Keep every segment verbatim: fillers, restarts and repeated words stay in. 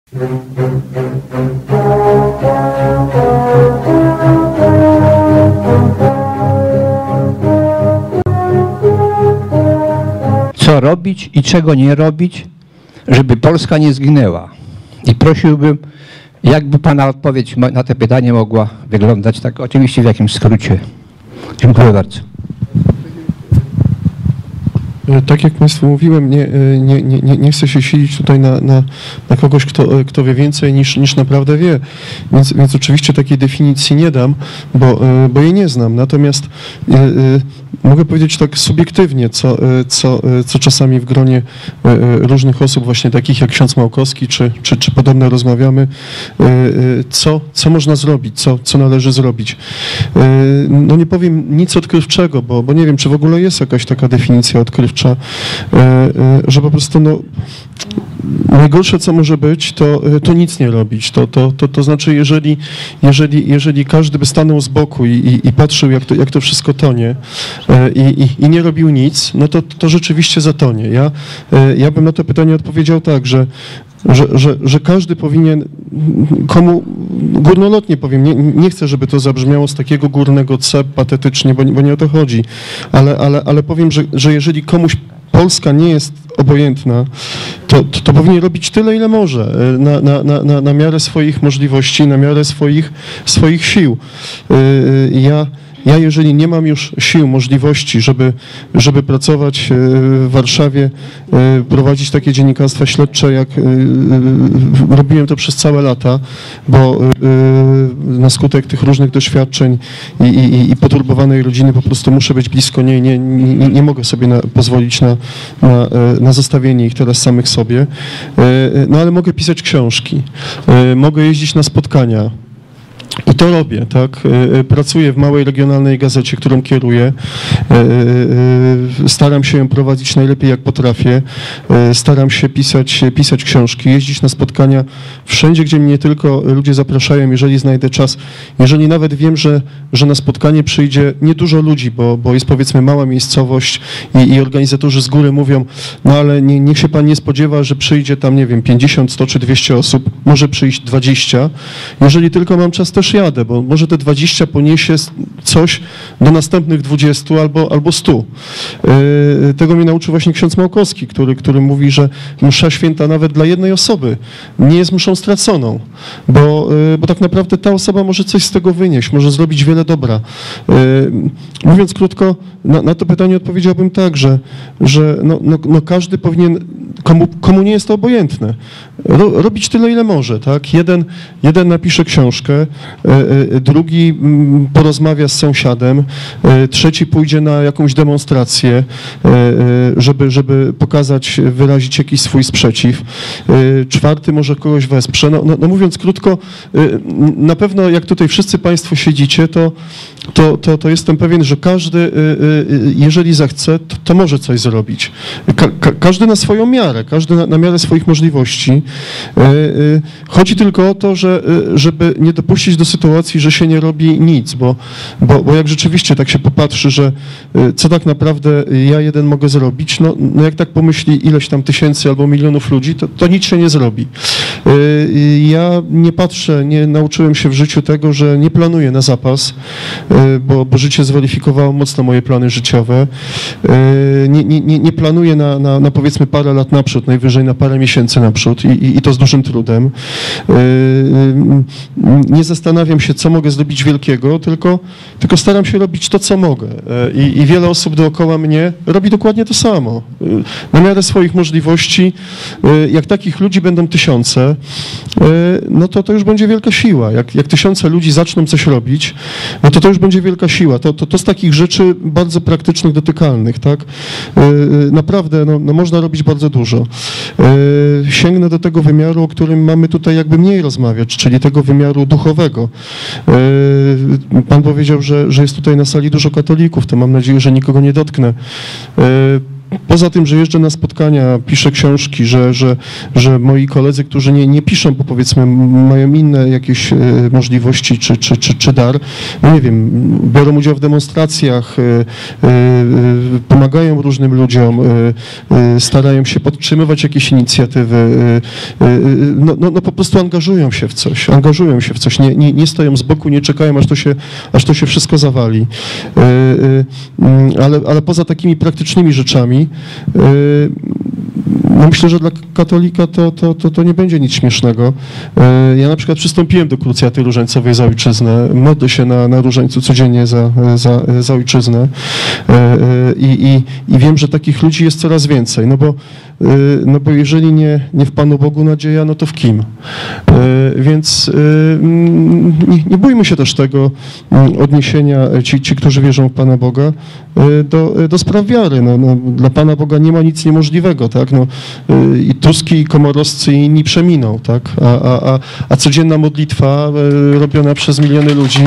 Co robić i czego nie robić, żeby Polska nie zginęła? I prosiłbym, jakby Pana odpowiedź na to pytanie mogła wyglądać, tak oczywiście w jakimś skrócie. Dziękuję bardzo. Tak jak Państwu mówiłem, nie, nie, nie, nie chcę się silić tutaj na, na, na kogoś, kto, kto wie więcej niż, niż naprawdę wie, więc, więc oczywiście takiej definicji nie dam, bo, bo jej nie znam. Natomiast mogę powiedzieć tak subiektywnie, co, co, co czasami w gronie różnych osób, właśnie takich jak ksiądz Małkowski, czy, czy, czy podobne rozmawiamy, co, co można zrobić, co, co należy zrobić. No nie powiem nic odkrywczego, bo, bo nie wiem, czy w ogóle jest jakaś taka definicja odkrywcza, że po prostu no, najgorsze, co może być, to, to nic nie robić. To, to, to, to znaczy, jeżeli, jeżeli, jeżeli każdy by stanął z boku i, i, i patrzył, jak to, jak to wszystko tonie i, i, i nie robił nic, no to, to rzeczywiście zatonie. Ja, ja bym na to pytanie odpowiedział tak, że Że, że, że każdy powinien, komu górnolotnie powiem, nie, nie chcę, żeby to zabrzmiało z takiego górnego C patetycznie, bo, bo nie o to chodzi, ale, ale, ale powiem, że, że jeżeli komuś Polska nie jest obojętna, to, to, to powinien robić tyle, ile może, na, na, na, na miarę swoich możliwości, na miarę swoich, swoich sił. Ja Ja, jeżeli nie mam już sił, możliwości, żeby, żeby pracować w Warszawie, prowadzić takie dziennikarstwa śledcze, jak robiłem to przez całe lata, bo na skutek tych różnych doświadczeń i, i, i poturbowanej rodziny po prostu muszę być blisko niej, nie, nie, nie mogę sobie na, pozwolić na, na, na zostawienie ich teraz samych sobie, no ale mogę pisać książki, mogę jeździć na spotkania. I to robię, tak? Pracuję w małej regionalnej gazecie, którą kieruję. Staram się ją prowadzić najlepiej, jak potrafię. Staram się pisać, pisać książki, jeździć na spotkania wszędzie, gdzie mnie tylko ludzie zapraszają, jeżeli znajdę czas. Jeżeli nawet wiem, że, że na spotkanie przyjdzie niedużo ludzi, bo, bo jest powiedzmy mała miejscowość i, i organizatorzy z góry mówią, no ale nie, niech się pan nie spodziewa, że przyjdzie tam, nie wiem, pięćdziesiąt, sto czy dwieście osób, może przyjść dwadzieścia. Jeżeli tylko mam czas, też jadę, bo może te dwadzieścia poniesie coś do następnych dwudziestu albo, albo stu. Tego mnie nauczył właśnie ksiądz Małkowski, który, który mówi, że msza święta nawet dla jednej osoby nie jest mszą straconą, bo, bo tak naprawdę ta osoba może coś z tego wynieść, może zrobić wiele dobra. Mówiąc krótko, na, na to pytanie odpowiedziałbym tak, że, że no, no, no każdy powinien, komu, komu nie jest to obojętne, ro, robić tyle, ile może. Tak? Jeden, jeden napisze książkę, drugi porozmawia z sąsiadem, trzeci pójdzie na jakąś demonstrację, żeby, żeby pokazać, wyrazić jakiś swój sprzeciw, czwarty może kogoś wesprze. No, no, no mówiąc krótko, na pewno jak tutaj wszyscy Państwo siedzicie, to, to, to, to jestem pewien, że każdy, jeżeli zechce, to, to może coś zrobić. Ka, ka, każdy na swoją miarę, każdy na, na miarę swoich możliwości. Chodzi tylko o to, że, żeby nie dopuścić do sytuacji, że się nie robi nic, bo, bo, bo jak rzeczywiście tak się popatrzy, że co tak naprawdę ja jeden mogę zrobić, no, no jak tak pomyśli ileś tam tysięcy albo milionów ludzi, to, to nic się nie zrobi. Ja nie patrzę, nie nauczyłem się w życiu tego, że nie planuję na zapas, bo, bo życie zweryfikowało mocno moje plany życiowe. Nie, nie, nie planuję na, na, na powiedzmy parę lat naprzód, najwyżej na parę miesięcy naprzód i, i, i to z dużym trudem. Nie zastanawiam się, co mogę zrobić wielkiego, tylko, tylko staram się robić to, co mogę. I, I wiele osób dookoła mnie robi dokładnie to samo. Na miarę swoich możliwości, jak takich ludzi będą tysiące, no to to już będzie wielka siła. Jak, jak tysiące ludzi zaczną coś robić, no to to już będzie wielka siła. To, to, to z takich rzeczy bardzo praktycznych, dotykalnych, tak? Naprawdę, no, no można robić bardzo dużo. Sięgnę do tego wymiaru, o którym mamy tutaj jakby mniej rozmawiać, czyli tego wymiaru duchowego. Pan powiedział, że, że jest tutaj na sali dużo katolików, to mam nadzieję, że nikogo nie dotknę. poza tym, że jeżdżę na spotkania, piszę książki, że, że, że moi koledzy, którzy nie, nie piszą, bo powiedzmy mają inne jakieś e, możliwości czy, czy, czy, czy dar, no nie wiem, biorą udział w demonstracjach, e, e, pomagają różnym ludziom, e, e, starają się podtrzymywać jakieś inicjatywy, e, e, no, no, no po prostu angażują się w coś, angażują się w coś, nie, nie, nie stoją z boku, nie czekają, aż to się, aż to się wszystko zawali. E, e, ale, ale poza takimi praktycznymi rzeczami, no myślę, że dla katolika to, to, to, to nie będzie nic śmiesznego. Ja na przykład przystąpiłem do krucjaty różańcowej za ojczyznę, modlę się na, na różańcu codziennie za, za, za ojczyznę I, i, i wiem, że takich ludzi jest coraz więcej, no bo, no bo jeżeli nie, nie w Panu Bogu nadzieja, no to w kim? Więc nie, nie bójmy się też tego odniesienia, ci, ci którzy wierzą w Pana Boga, do, do spraw wiary. No, no, dla Pana Boga nie ma nic niemożliwego, tak? No, i Tuski, i Komorowscy, i inni przeminą, tak? A, a, a, a codzienna modlitwa robiona przez miliony ludzi.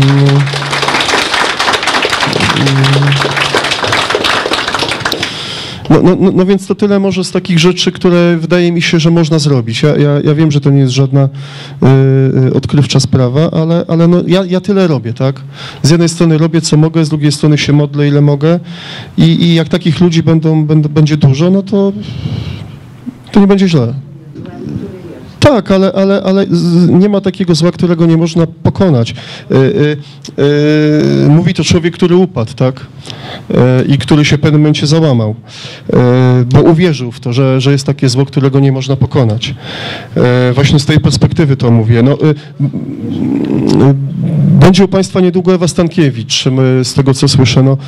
No, no, no, no więc to tyle może z takich rzeczy, które wydaje mi się, że można zrobić. Ja, ja, ja wiem, że to nie jest żadna y, odkrywcza sprawa, ale, ale no, ja, ja tyle robię, tak? Z jednej strony robię, co mogę, z drugiej strony się modlę, ile mogę i, i jak takich ludzi będą, będą, będzie dużo, no to, to nie będzie źle. Tak, ale, ale, ale nie ma takiego zła, którego nie można pokonać. Yy, yy, mówi to człowiek, który upadł, tak? Yy, I który się w pewnym momencie załamał, yy, bo uwierzył w to, że, że jest takie zło, którego nie można pokonać. Yy, właśnie z tej perspektywy to mówię. No, yy, yy, będzie u Państwa niedługo Ewa Stankiewicz, z tego co słyszę. No,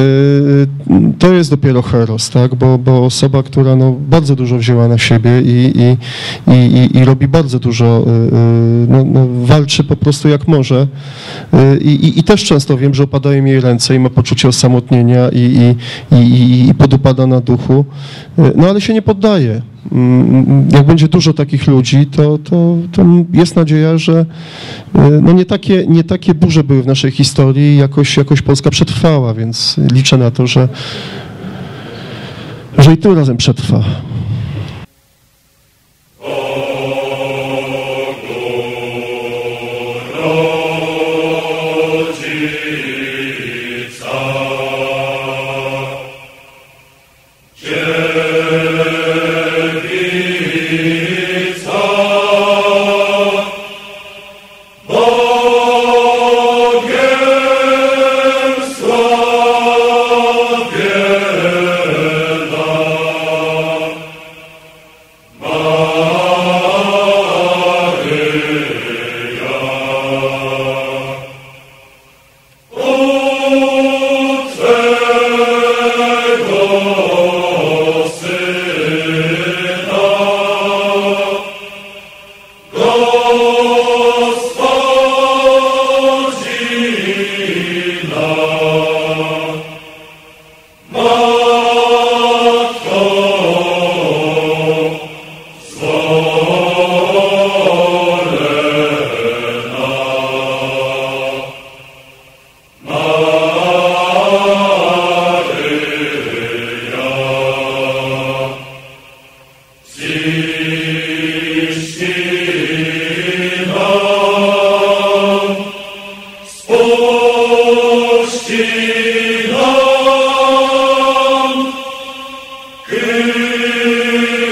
yy, to jest dopiero heros, tak? Bo, bo osoba, która no, bardzo dużo wzięła na siebie i, i, i, i robi bardzo dużo, no, no, walczy po prostu jak może I, i, i też często wiem, że opadają jej ręce i ma poczucie osamotnienia i, i, i, i podupada na duchu, no ale się nie poddaje. Jak będzie dużo takich ludzi, to, to, to jest nadzieja, że no nie, takie, nie takie burze były w naszej historii i jakoś, jakoś Polska przetrwała, więc liczę na to, że, że i tym razem przetrwa. Spuści nam,